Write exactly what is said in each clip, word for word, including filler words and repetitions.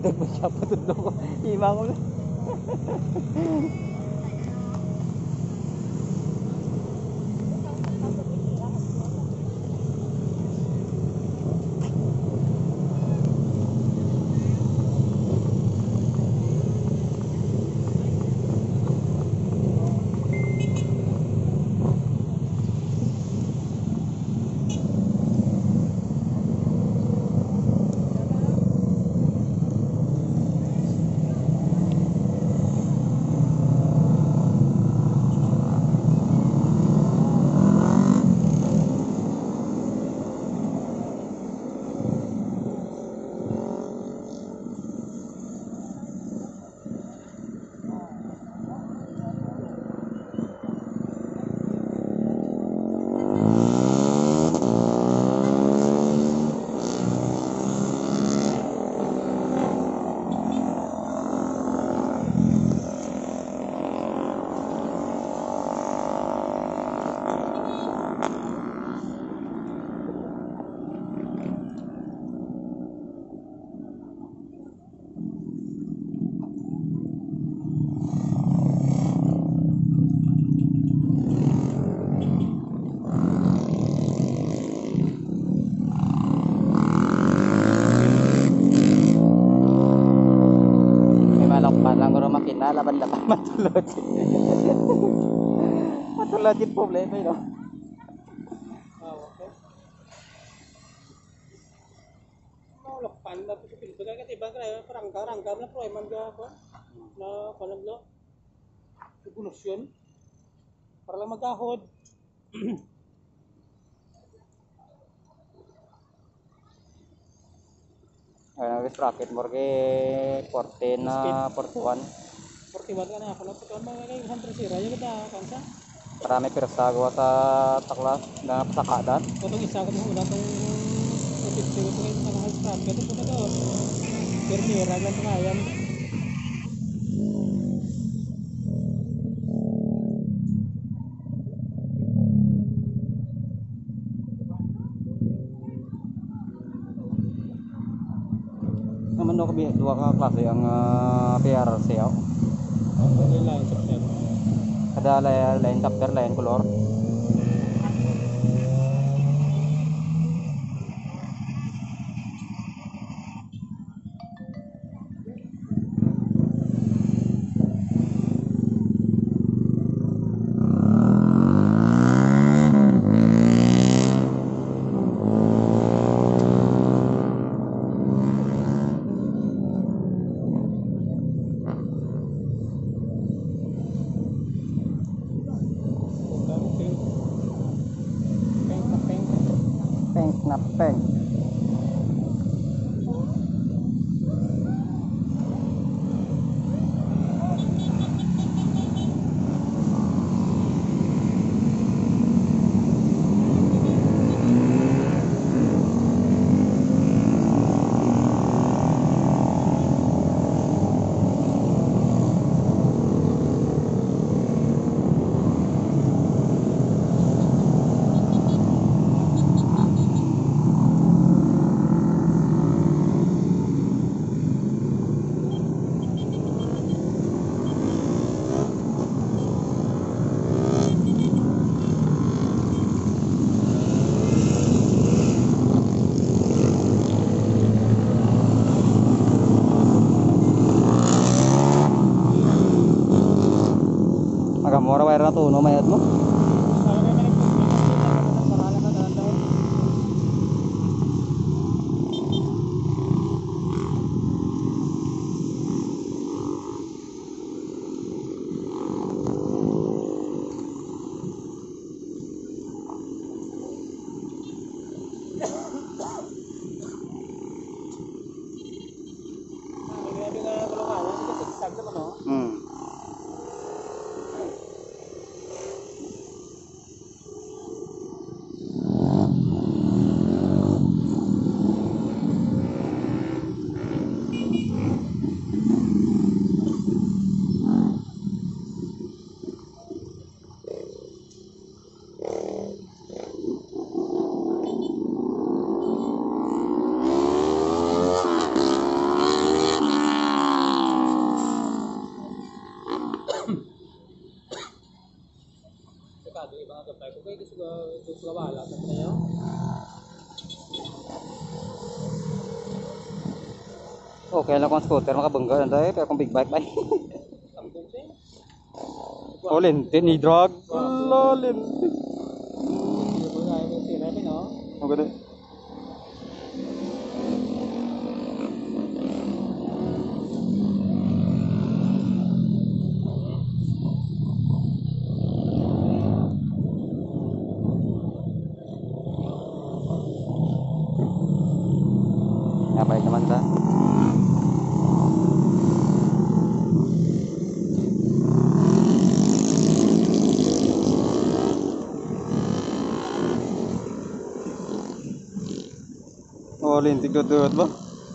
Siya patudlo ko. Ima ko na. Laban-laban matulad. Matulad yung problema yun, no? Oh, okay. Maulakpan na po sa pilito. Kaya katiba kaya parangka-rangka na po ay mangga po. Na panaglo. Evolusyon. Para lang magahod. Ayan, sprocket mo kay fourteen na forty-one. forty-one ka na ako na po. Mga kayo hunter sira. Yung kita kansa. Marami pirsa gawa sa taklas na pasakadan. Kung isa ko muna itong fifty ko ngayon sa mga sprocket. Ito po na doon. Permira lang sa ngayon. Naman ako dua ka klase ang uh, P R C. Oh. Ano lang chapter? Kada lain, lain chapter, lain color. Na peng. Mura wire na to, no? Mayad mo? Hmm. Lagi mga kapay ko kayo gusto gusto wala sa tayo. Okay lang kung scooter makabangga na tayo, pero kung big bike ba? Sampung siya. Oh, lintin ni drag. Wala, lintin. Hindi ko kaya ng tira rin, no? Ang ganda. Ya, baik naman ta. Oh, lintik dudut ba?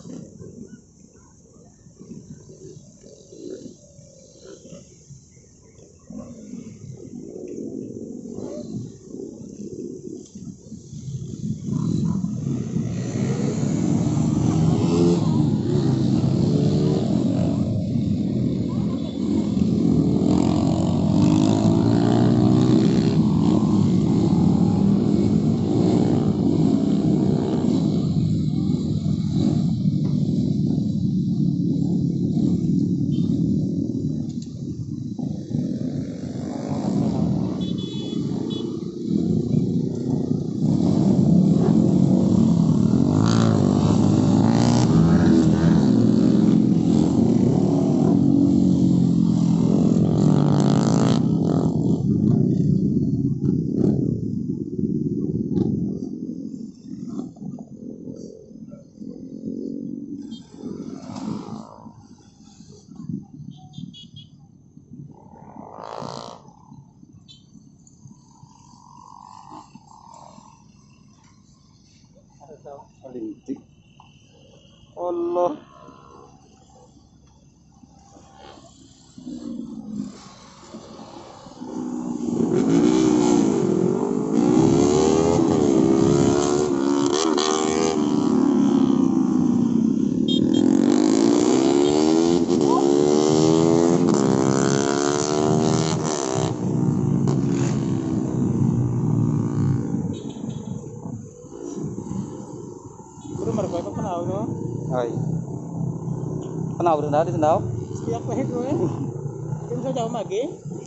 Lintik. Allah. Pero marko ito panahon, no? Ay. Kenapa udah tadi sendal? Siyak pa ito eh. Kung sa jauh magi.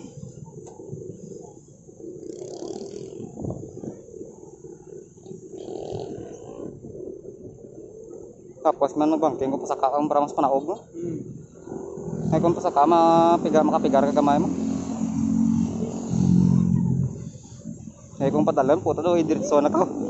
Tapos man bangking ko pasaka ang para mas panaog mo. Hmm. Ay kung pasaka mapigar makapigar ka gamay mo. Ay kung padalan puta do idiretso na ka.